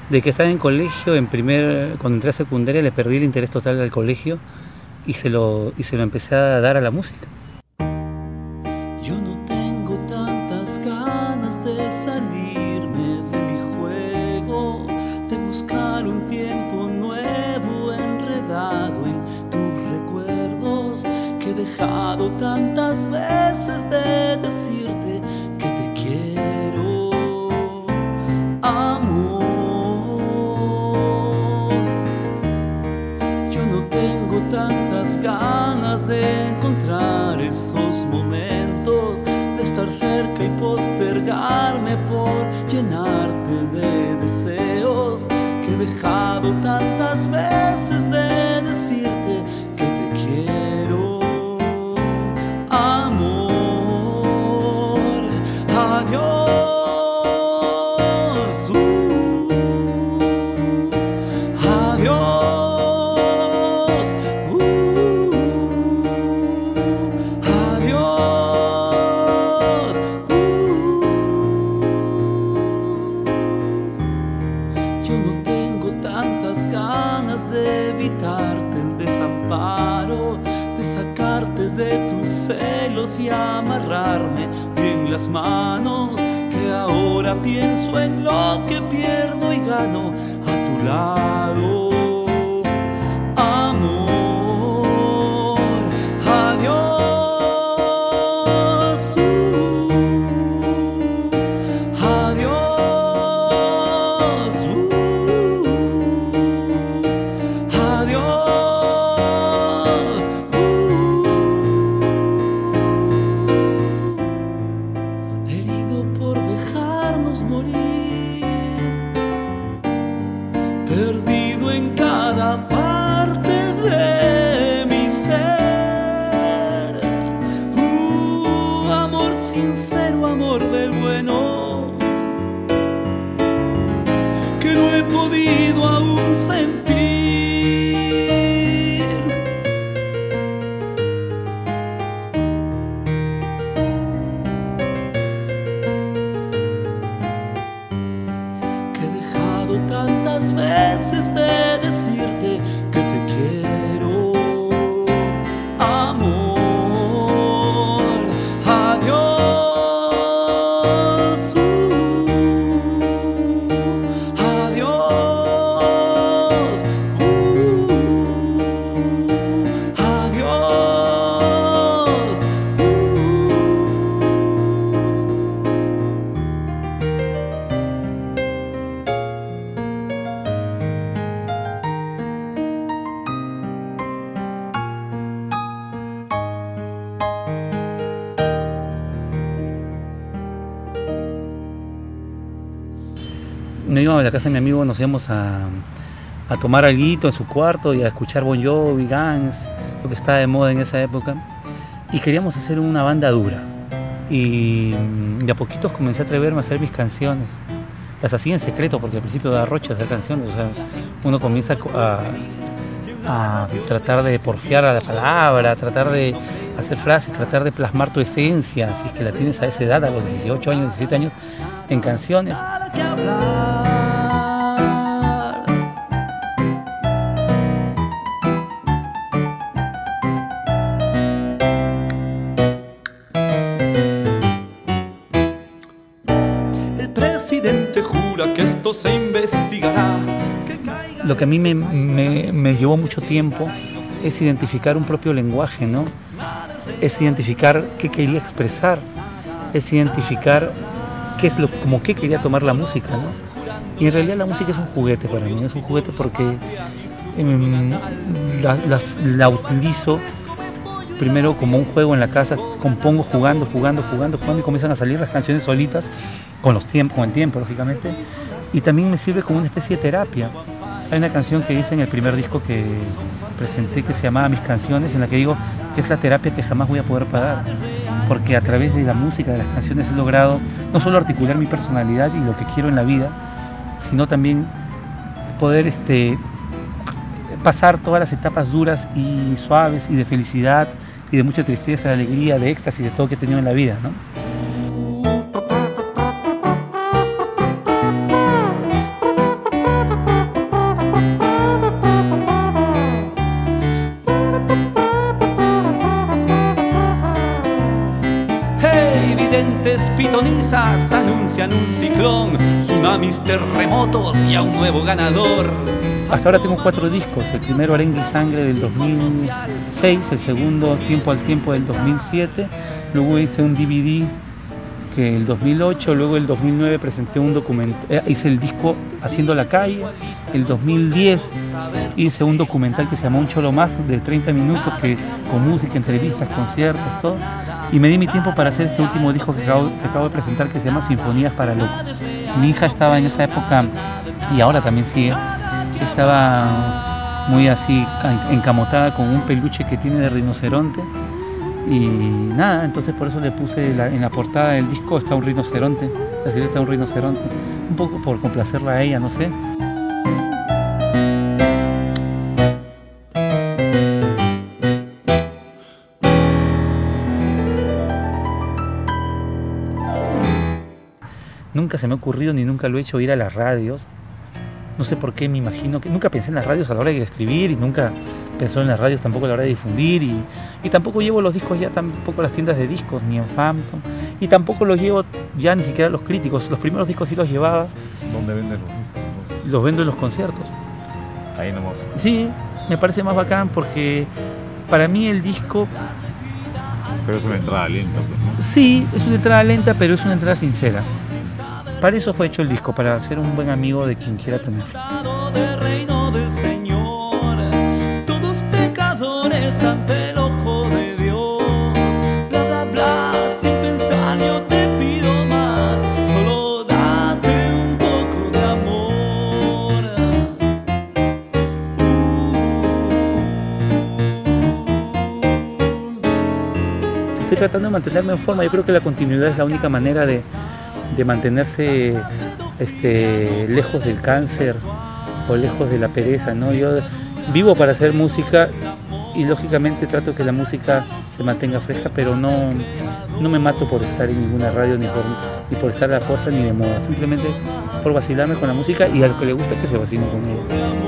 de que estaba en colegio, cuando entré a secundaria le perdí el interés total al colegio y se lo empecé a dar a la música. Yo no tengo tantas ganas de salirme de mi juego, de buscar un tiempo nuevo enredado en tus recuerdos, que he dejado tantas veces de decirte que te quiero, amor. Yo no tengo tantas ganas de encontrar esos momentos, de estar cerca y postergarme por llenarte de deseos, que he dejado tantas veces de decirte que te quiero, amor. Adiós. Adiós. Adiós. Yo no tengo tantas ganas de evitarte el desamparo, de sacarte de tus celos y amarrarme bien las manos, que ahora pienso en lo que pierdo y gano a tu lado, amor. Adiós. Adiós. Adiós. Herido por dejarnos morir, perdido en cada parte de mi ser. Amor sincero, amor del bueno, que no he podido aún sentir. Que he dejado tantas veces de decirte que te quiero, amor. Adiós. Adiós. Adiós. Me iba a la casa de mi amigo, nos íbamos a tomar alguito en su cuarto y a escuchar Bon Jovi, Guns, lo que estaba de moda en esa época. Y queríamos hacer una banda dura. Y de a poquitos comencé a atreverme a hacer mis canciones. Las hacía en secreto porque al principio da roche hacer canciones. O sea, uno comienza a tratar de porfiar a la palabra, a tratar de hacer frases, tratar de plasmar tu esencia, si es que la tienes a esa edad, a los 18 años, 17 años, en canciones. Nada que hablar. El presidente jura que esto se investigará. Lo que a mí me llevó mucho tiempo es identificar un propio lenguaje, ¿no? Es identificar qué quería expresar, es identificar como qué quería tomar la música, ¿no? Y en realidad la música es un juguete para mí, es un juguete porque la utilizo primero como un juego en la casa, compongo jugando y comienzan a salir las canciones solitas con el tiempo, lógicamente, y también me sirve como una especie de terapia. Hay una canción que hice en el primer disco que presenté que se llamaba Mis Canciones, en la que digo que es la terapia que jamás voy a poder pagar, porque a través de la música, de las canciones he logrado no solo articular mi personalidad y lo que quiero en la vida, sino también poder pasar todas las etapas duras y suaves y de felicidad y de mucha tristeza, de alegría, de éxtasis, de todo que he tenido en la vida, ¿no? anuncian un ciclón, tsunamis, terremotos y a un nuevo ganador. Hasta ahora tengo 4 discos, el primero Arengue y Sangre del 2006, el segundo Tiempo al Tiempo del 2007, luego hice un DVD que el 2008, luego el 2009 presenté un documental, hice el disco Haciendo la Calle, el 2010 hice un documental que se llamó Un Cholo Más de 30 minutos, que, con música, entrevistas, conciertos, todo, y me di mi tiempo para hacer este último disco que acabo de presentar, que se llama Sinfonías para Locos. Mi hija estaba en esa época, y ahora también sigue, estaba muy así encamotada con un peluche que tiene de rinoceronte, y nada, entonces por eso le puse en la portada del disco está un rinoceronte, la silueta de un rinoceronte, un poco por complacerla a ella, no sé. Nunca se me ha ocurrido ni nunca lo he hecho ir a las radios. No sé por qué, me imagino que nunca pensé en las radios a la hora de escribir y nunca pensé en las radios tampoco a la hora de difundir y tampoco llevo los discos ya tampoco a las tiendas de discos ni en Phantom y tampoco los llevo ya ni siquiera a los críticos. Los primeros discos sí los llevaba. ¿Dónde venden los discos? Los vendo en los conciertos. Ahí nomás. Sí, me parece más bacán porque para mí el disco... Pero es una entrada lenta, pues, ¿no? Sí, es una entrada lenta, pero es una entrada sincera. Para eso fue hecho el disco, para ser un buen amigo de quien quiera tener. Del reino del Señor, todos pecadores ante el ojo de Dios. Bla bla bla, sin pensar yo te pido más, solo date un poco de amor. Estoy tratando de mantenerme en forma. Yo creo que la continuidad es la única manera de mantenerse lejos del cáncer o lejos de la pereza, ¿no? Yo vivo para hacer música y lógicamente trato que la música se mantenga fresca, pero no me mato por estar en ninguna radio ni por estar a la fuerza ni de moda, simplemente por vacilarme con la música y al que le gusta que se vacile con ella.